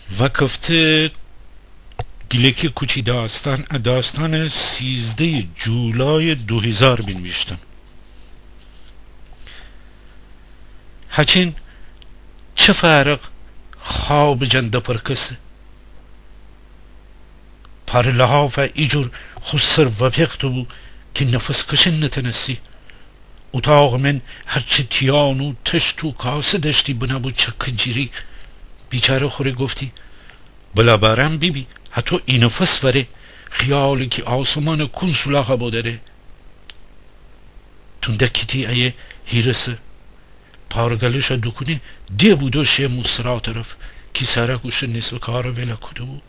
و گفته گلکی کوچی داستان 13 جولای 2000 بنوشتم. هچین چه فرق خواب جنده پرکسه پر لحاف ایجور خسر و پیختو بو که نفس کشن نتنسی. اتاق من هرچه تیان و تشت و کاسه داشتی بنابو چک جیری. بیچاره خوره گفتی بلا بارم بیبی حتی این نفس وره خیالی که آسمان کن سلاخه بودره. تونده کتی ایه هیرسه پارگلش دکنه دی بودو شه مصرا طرف کی سرکوش نصف کار ولا کدو بو.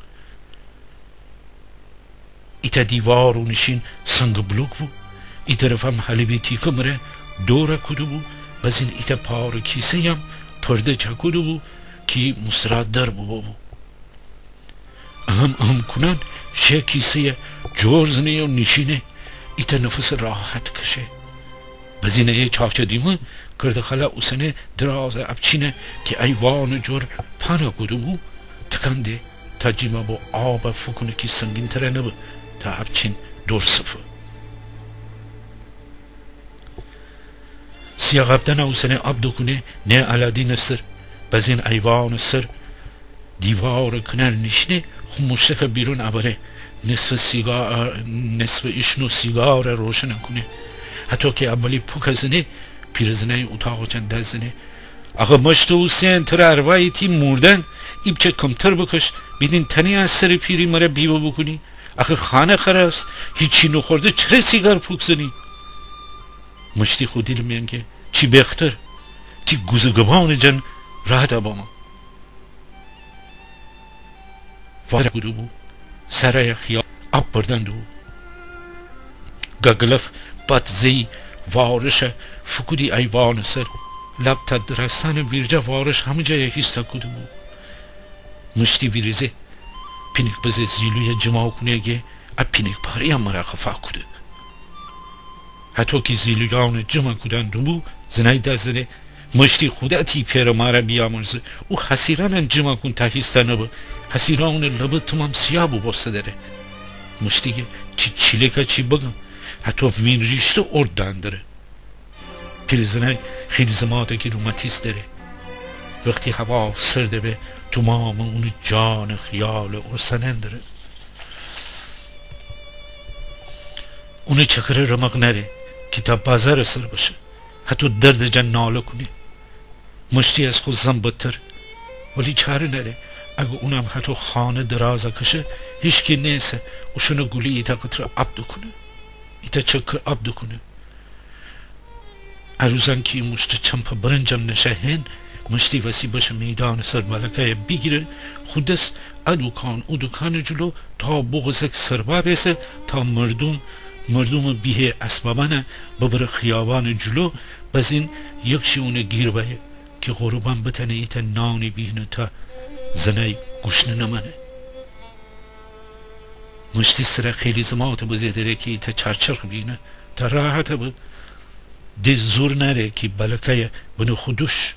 ایتا دیوار و نشین سنگ بلوک بو. ای طرف هم حلبی تیکه مره دوره کدو بو. بزین ایتا پار کیسه هم پرده چه کدو بو کی مصرا در بو. هم کنن شه کیسه جورزنه و نشینه ایتا نفس راحت کشه. بزینه یه چاچه دیمه کرده خلا اوسنه دراز ابچینه که ایوان جور پانه کدو بو تکنده تا جیمه با آب فکنه که سنگین تره نبه تا ابچین دور صفه. سیاه ابدن اوسنه آب دکنه نه علادین سر. بزین ایوان سر دیوار کنر نشینه خموشتک بیرون عباره نصف ایشنو سیگار روشن کنه. حتی که اولی پوک زنه پیرزنه اتاق چند دزنه آقا مشت حسین تر اروایی تی مردن ایب چه کمتر بکش بیدین تنی از سر پیری مره بیو بکنی. آقا خانه خراست هیچی نخورده چرا سیگار پوک زنی. مشتی خودی میگه چی بختر تی گوزگبان جن راحت باما وارد بودو بو سرای خیال آب بردن دو گگلف بطزی وارش فکودی ایوان سر لب تا درستان ویرجه وارش همه جای هیستا کدو بو. مشتی ویریزه پینک بزه زیلوی جماع کنه گه اب پینک پاری هم مرا خفا کده. حتی که زیلویان جمع کدن دو بو زنای دزنه مشتی خودتی پیر مارا بیامرزه او حسیران جمع کن تا هیستا نبو حسیران لبه تمام سیاه بو بسته داره. مشتی که چی که چی بگم حتی وین ریشته اردن داره. پیرزنه خیلی زماده که روماتیس داره. وقتی هوا سرده به تمام اون جان خیال ارسنن داره. اون چکر رمق نره که تا بازار سر باشه حتی درد جن ناله کنه. مشتی از خود زن بدتر ولی چاره نره. اگه اونم حتی خانه درازه کشه هیچ که نیسه اوشونو گولی ایتا قطر آب دکنه ایتا چکر آب دکنه. اروزن که مشت چمپا برنجم نشه هن مشتی وسی باشه میدان سر ملکه بگیره خودست او دکان جلو تا بغزک سربا بیسه تا مردم بیه اسبابانه ببره خیابان جلو بزین یکشی اونه گیر بایه که غروبان بتنه ایتا نانی بیهنه تا زنای گوشنه نمانه. مشتی سر خیلی زماته بزیدره که ایتا چرچرخ بینه تا راحته بود دی زور نره که بلکه بنو خودش.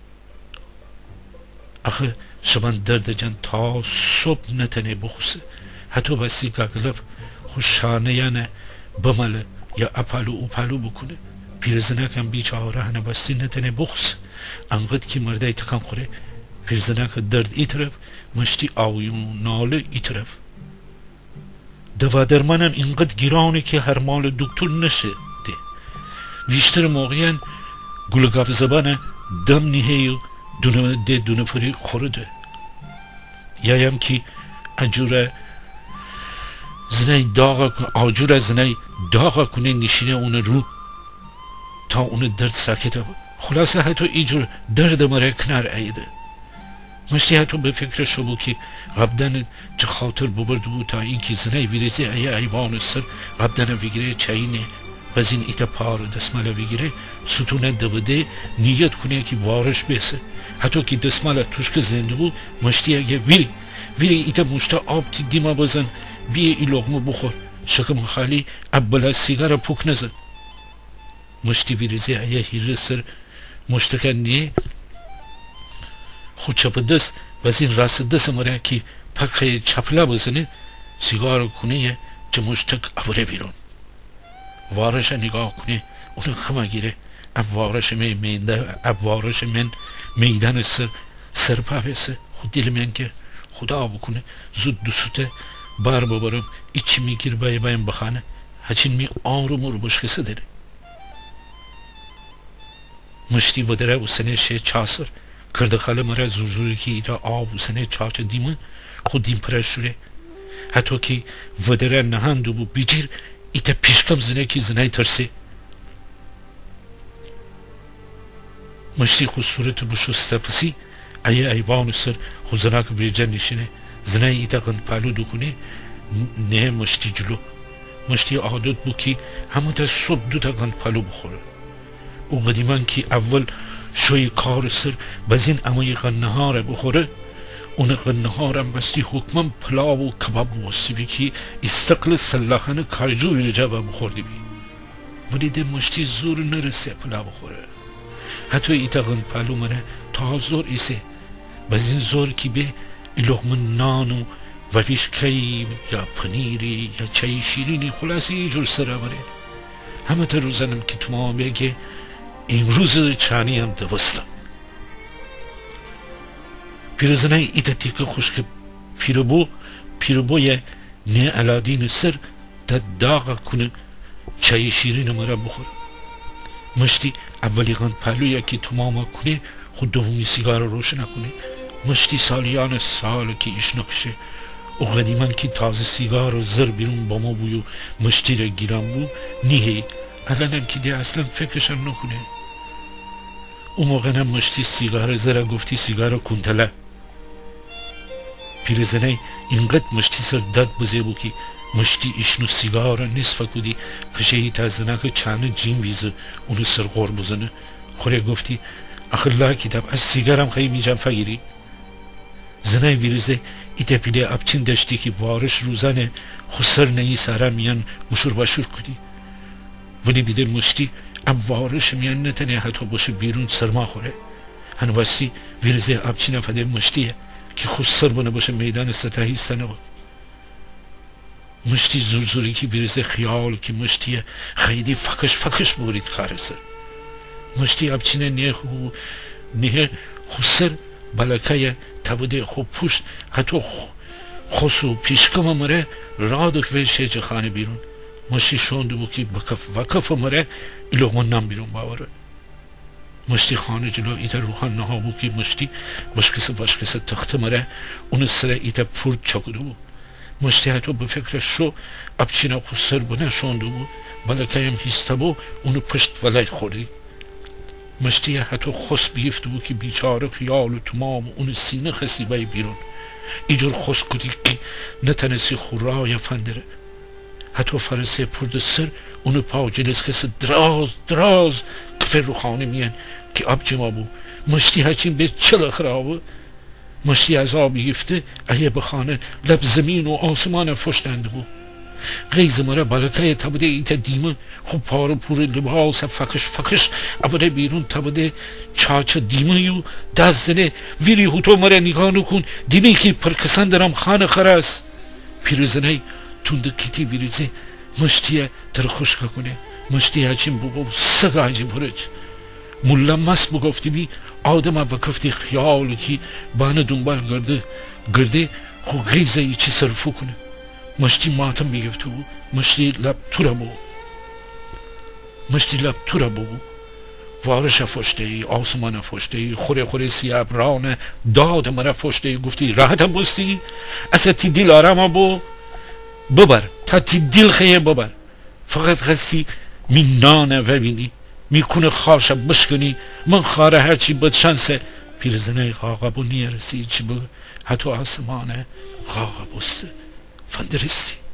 آخه شبان درد جن تا صبح نتنه بخوصه حتی بسی گگلف خوشانه یعنی بماله یا اپالو بکنه. پیرزنک هم بیچاره هنه بستی نتنه بخوصه انقدر که مرده تکان خوره. پیرزنک درد ای طرف مشتی آویون ناله ای طرف. دوا درمانم اینقدر گیرانه که هر مال دکتر نشه ده. بیشتر موقعین گلگاف زبانه دم نیهی و دونه فری خورده. یا هم که آجور زنای داغ کنه نشینه اون رو تا اون درد ساکته بود. خلاصه حتی اینجور درد مره کنار ایده. مشتی حتی به فکر شو بود که قبدن چه خاطر ببرد بود تا این که زنای ویریزی ایوان سر قبدن ویگیره چاینه بزین ایتا پار دستماله ویگیره ستونه دوده نیت کنه که وارش بیسه. حتی که دستماله توشک زنده بود مشتی اگه ویری ایتا مشتا آب تی دیما بزن بیه ای لغمه بخور شکم خالی ابلا سیگار پوک نزن. مشتی ویریزی ایه هیره سر مشتکن نیه خود چپ دست و از این راست دست مره که پکه چپله بزنه سیگار کنه جمشتک ابره بیرون وارش نگاه کنه اون خمه گیره اب وارش من میدن سر پاویسه خود دل من که خدا بکنه زود دوسته بار ببرم ایچی میگیر بایم بخانه هچین می آروم رو بشکسه داره مشتی بدره و سنه شه چاسر کرده خاله مره زورزوری که ایتا آب و سنه چاچه دیمه خود دیم پرش شوره حتی که ودره نهندو بو بیجیر ایتا پیشکم زنه که زنه ترسه مشتی خود صورت بشو ستپسی ایوان سر خود زنه که بیجر نشینه زنه ایتا گند پالو دو کنه نه مشتی جلو مشتی عادت بو که همه تا صبح دو تا گند پالو بخوره او قدیمان که اول شوی کار سر بزین امای غنهاره بخوره اون غنهارم بستی حکمم پلاو و کباب بستی بی که استقل سلاخانه کارجو ویرجا بخوردی بی ولی ده مشتی زور نرسه پلاو بخوره حتی ایتا غند پالو مره تا زور ایسه بزین زور که به لغم نانو و ویشکی یا پنیری یا چای شیرینی خلاصی جور سره بره همه تا روزنم که تو ما بگه امروز چانی هم دوستم پیرزنه ایتا تیکه خوشک پیروبوی نه علادین سر تا داغ کنه چای شیرین مرا بخوره مشتی اولی غند پالویا که تو ماما کنه خود دومی سیگار روشن کنه مشتی سالیان سال که ایش نکشه او قدیمان که تازه سیگار و زر بیرون با ما بویو مشتی را گیرم بو نیه الانم که ده اصلا فکرشم نکنه او موقع نم مشتی سیگار زر گفتی سیگار کنتله پیرزنه اینقدر مشتی سر داد بزه بو که مشتی ایشنو سیگار نصف کدی کشه ای تازنه که چانه جیم ویزه اونو سر غور بزنه خوره گفتی اخلا کتاب از سیگارم خیلی میجم فگیری زنای ویرزه ایتا پیله ابچین داشتی که وارش روزانه خسر نهی سارا میان بشور باشور کدی ولی بیده مشتی اب وارش میان نتنه حتی باشه بیرون سرما خوره هنواسی ویرزه ابچین افده مشتیه که خسر بانه باشه میدان ستاهی ستنه با مشتی زورزوری که ویرزه خیال که مشتیه خیلی فکش بورید کار سر مشتی ابچینه نه خسر بلکه تبوده خوب پوشت حتی خسو پیشکم مره رادک ویشه چه خانه بیرون مشتی شونده بو که وکف مره ایلوغن نم بیرون باوره مشتی خانه جلو ایتا روخان نها بو که مشتی باشکس تخت مره اون سره ایتا پورد چکده بو مشتی حتی به فکر شو ابچینه خسر بنه شونده بو بلکه هم هسته بو اونو پشت ولای خوردی مشتی حتی خس بیفته بو که بیچاره خیال و تمام اون سینه خسی بای بیرون ایجور خس کدی که نتنسی خورای فندره حتی فرسه پرد سر اونو پا جلس کسی دراز کفر رو خانه میان که آب جما بو مشتی هرچین به چل خرابه مشتی از آب بیفته ایه بخانه لب زمین و آسمان فشتنده بو غیز مره بلکه تبده ایتا دیمه خب پارو پور لباس فکش ابده بیرون تبده چاچه دیمه یو دزدنه ویری هوتو مره نگاه نکن دیمه که پرکسان درم خانه خرس پیرزنه تونده کتی ویریزه مشتیه تر خوشکا کنه مشتیه هچین بگو سگا هجیم فرج ملمس بگفتی بی آدم وکفتی خیال که بانه دنبال گرده خو غیزه ای چی صرفو کنه مشتی ماتم بیگفتو بو مشتی لب تورا بو وارش فشته ای آسمان فشته ای خوره سیابرانه داد مرا فشته ای گفتی راحتم بستی اصلا تی دل آرام بو ببر تا تی دل خیه ببر فقط خستی می نانه ببینی میکنه خارش بشکنی من خاره هرچی بد شانسه پیرزنه غاقه بو نیرسی چی بگه حتی آسمانه غاقه بسته فندرستی